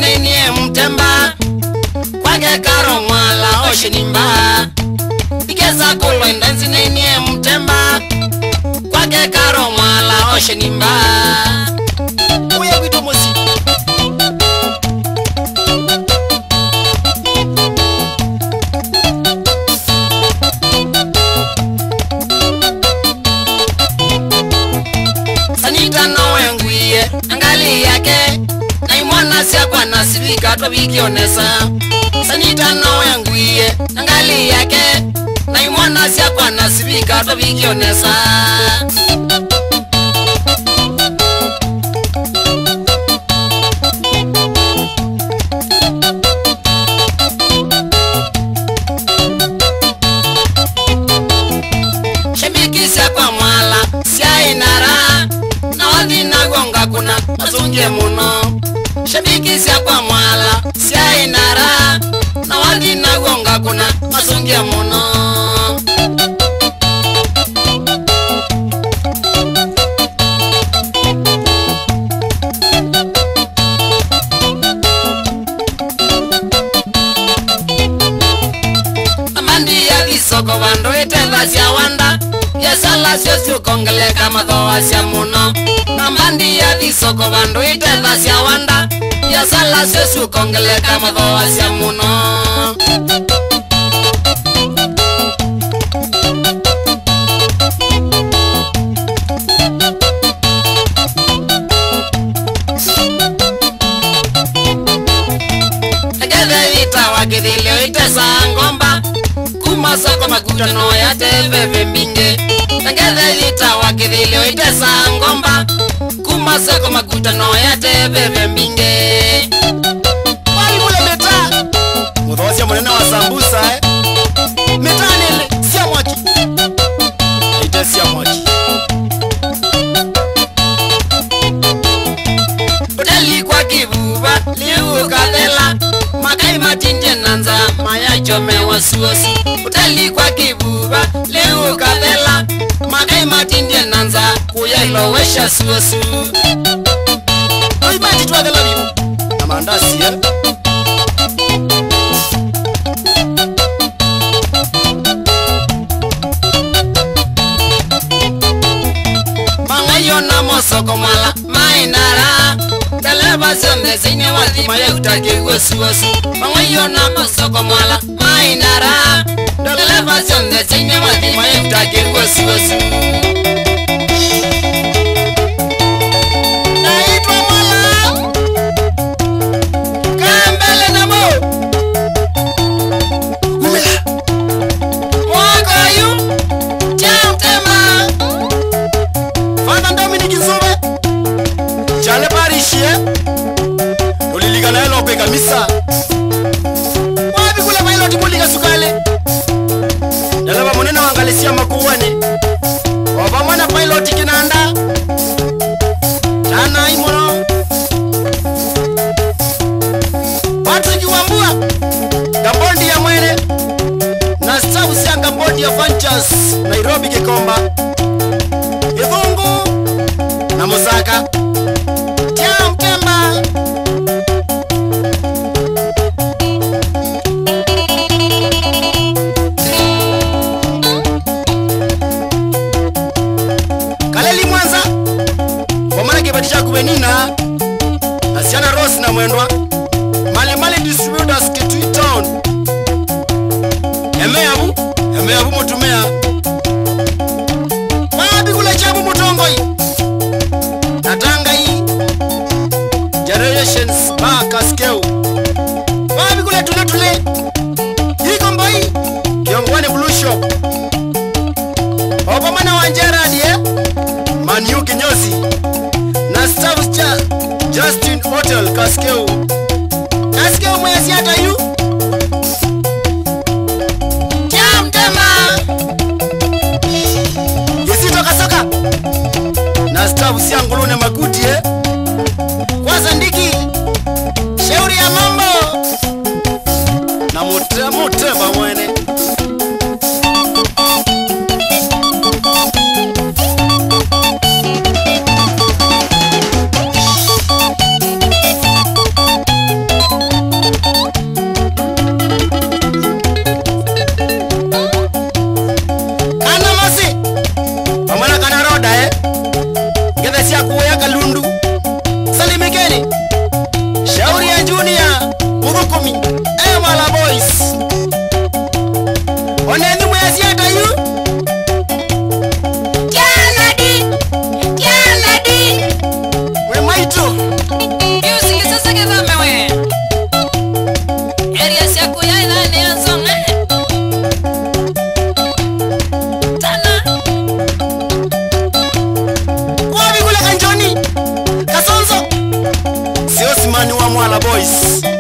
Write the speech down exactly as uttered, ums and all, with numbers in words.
zinenie mtemba kwake karo mwala oshinimba ikeza kulwenda zinenie mtemba kwake karo mwala oshinimba uya vitu mosi sanita nowe nguye angali yake na imwana siya kwa nasibika tobikionesa sanita nowe nguye angali yake na imwana siya kwa nasibika tobikionesa shembikisya kwa mwala siya inara na wadi nagonga kuna mazunge muno shembikisya kwa mwala siya inara na wadi nagonga kuna mazunge muno amandi ya visoko bando itenda siya wanda yasala sio kongeleka madhoa sia muno namandi ya visoko bando itenda sia wanda yasala sio kongeleka madhoa sia muno agede ita wagidile itesa ngomba kumasa kwa makutano ya teveve minge Tangeze lita wakidhili itesa ngomba kumasa kwa makutano ya teveve minge wali mule meta mudhosia mwenena wa sambusa eh meta nile siya mwaki ite siya mwaki udali kwa kibuba liu kadela makai matinje nanza maya chome wasuosi utali kwa kibuba leo kadela makai matinje nanza kuya ilowesha suosu oi mati tuwa kadela bibu na mandasi eh mangayo na mosoko mala mainara Kaleba sonde zine wadi maya utake wesu wesu mangayo na mosoko mala mainara Kaleba sonde zine wadi maya utake wesu wesu naitwa mala kambele na mo umela mwako yu chamtema Fana Dominic Nzube Chale parishie Uliliga na elope kamisa Wabi kule mailoti kuliga sukale Yalaba munena wangalisia makuwane Waba mwana piloti kinanda Chana imono Patrick Wambua Gambondi ya mwene Na stavu siya Gambondi ya Fanchas Nairobi Kikomba Ithungu na Musaka Tia Mtemba Kaleli Mwanza Wamana kipatisha kubenina Nasiana Rose na Mwendwa Mali Mali Distributors Kitui Town Emeabu Emeabu mutumea Wabi kule chabu mutongoi Natanga hii Generations Baka Skeu Wabi kule tule tule Hii kombo hii Kiongwani Blue Shop Wapamana wanjera adie Manu Kinyozi Na staff cha Justin Hotel Kaskeu Kaskeu mwezi hata yu Chamtema Yesito kasoka Na staff siya ngulune makuti eh Kwaza ndiki Shauri ya mambo Na mute mute ba mwene Boys.